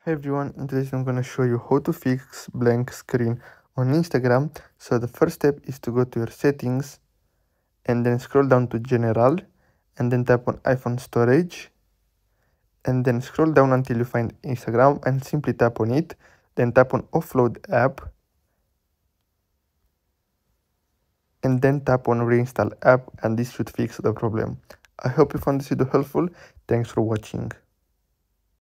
Hey everyone, in today's I'm going to show you how to fix blank screen on Instagram. So the first step is to go to your settings and then scroll down to general and then tap on iPhone storage and then scroll down until you find Instagram and simply tap on it. Then tap on offload app and then tap on reinstall app, and this should fix the problem. I hope you found this video helpful. Thanks for watching.